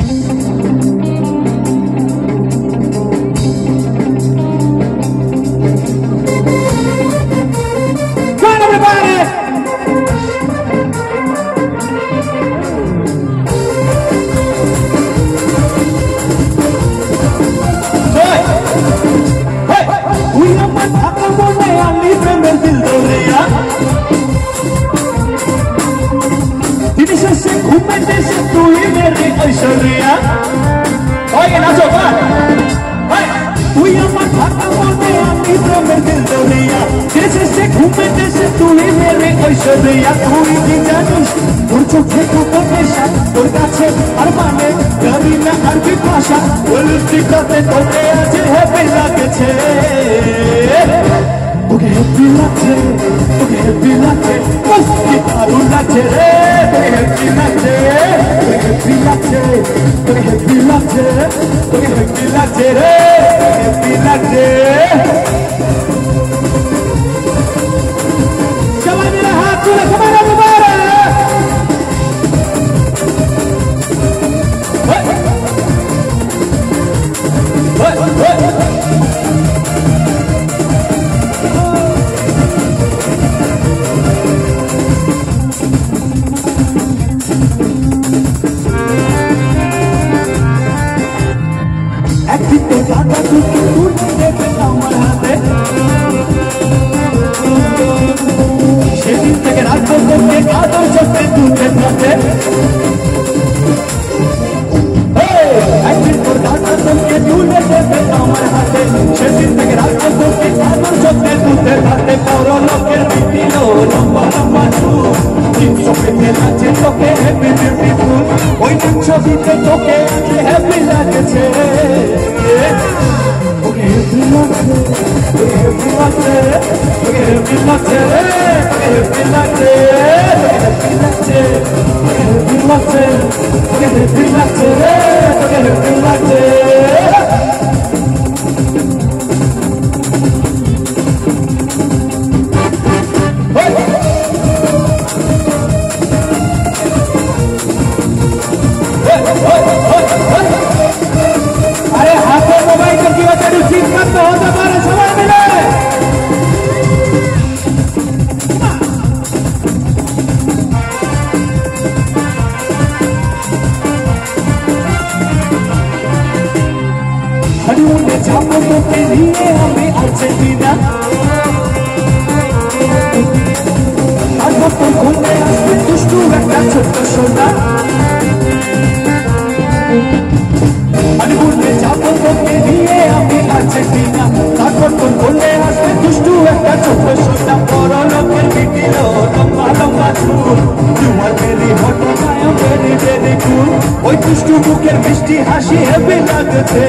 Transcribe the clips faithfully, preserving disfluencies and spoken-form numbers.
Oye, Nacho, va. তুই আমার থাকা মনে আমি প্রেমের দিল দরিয়া দেশে সে ঘুমেতে সে তুই মেরে ঐশ্বরিয়া তুই কি জানিস তোর চোখে কত নেশা তোর কাছে আর মানে জানি না আর কি ভাষা ওই লিপস্টিকটাতে তোকে আজ হ্যাপি লাগছে তোকে হ্যাপি লাগছে তোকে হ্যাপি লাগছে কি দারুণ লাগছে রে তোকে হ্যাপি লাগছে তোকে হ্যাপি লাগছে তোকে হ্যাপি লাগছে তোকে হ্যাপি লাগছে রে হ্যাপি লাগছে সবাই মিলে হাত তুলে সবাই না মুবারক সেদিন থেকে রাখবো তোকে আদর চোখে দুধের মধ্যে একদিন তোর দাদা তোকে তুলে দেবে আমার হাতে সেদিন থেকে রাখবো তোকে আদর চোখে দুধের হাতে বড় লোকের বিপিল লম্বা লম্বা চুল তিনশো পেতে লাগছে তোকে হ্যাপি বিউটিফুল ওই ছবিতে তোকে হ্যাপি লাগছে তোকে হ্যাপি লাগছে তোকে হ্যাপি লাগছে তোকে হ্যাপি লাগছে তোকে হ্যাপি লাগছে তোকে হ্যাপি লাগছে তোকে হ্যাপি লাগছে তোকে হ্যাপি লাগছে তোকে হ্যাপি লাগছে अरे हाथों मोबाइल की वजह से रिसीव करते हो हमारे सवाल मिले हरिओं ने छापों के लिए हमें अर्जेंटीना आजकल घूमने आसते दुष्टू रखा छोटा छोटा हरिओं ने छापों के लिए हमें अर्जेंटीना आजकल घूमने आसते दुष्टू रखा छोटा छोटा बड़ा लोग बिकिलो लंबा लंबा चूल You are very hot and I am very very cool ওই দুষ্টু মুখের মিষ্টি হাসি হেভি লাগছে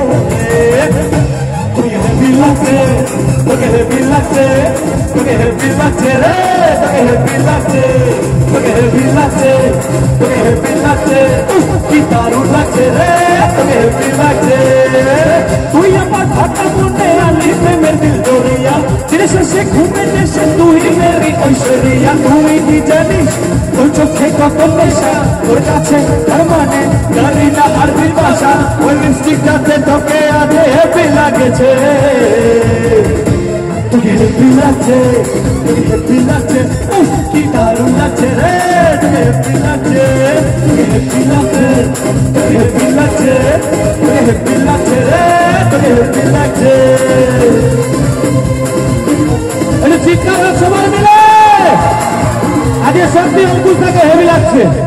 তোকে হেভি লাগছে তোকে হেভি লাগছে তোকে হেভি লাগছে রে তোকে হেভি লাগছে তোকে হেভি লাগছে তোকে হেভি লাগছে কি দারুণ লাগছে রে তোকে হেভি লাগছে তুই আমার থাকা মনে আলি প্রেমের দিল দরিয়া দেশে সে ঘুমে দেশে তুই মেরি ঐশ্বরিয়া তুই কি জানিস তোর চোখে কত নেশা তোর কাছে তার মানে জানি না আরবি ভাষা ওই লিপস্টিকটাতে তোকে আজ হ্যাপি লাগছে তোকে হ্যাপি লাগছে তোকে হ্যাপি লাগছে কি দারুণ লাগছে রে তোকে হ্যাপি লাগছে তোকে হ্যাপি লাগছে তোকে হ্যাপি লাগছে তোকে হ্যাপি লাগছে রে তোকে হ্যাপি লাগছে अरे चिৎকার সবার মিলে আজ সত্যি অঙ্কুশ তাকে হেভি লাগছে।